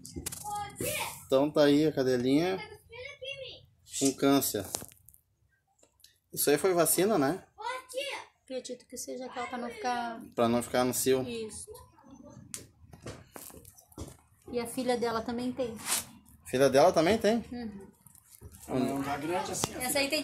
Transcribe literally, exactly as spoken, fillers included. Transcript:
Então tá aí a cadelinha com câncer. Isso aí foi vacina, né? Acredito que seja aquela pra não ficar... Pra não ficar no cio. Isso. E a filha dela também tem. Filha dela também tem? Uhum. Não é grande assim. Essa aí tem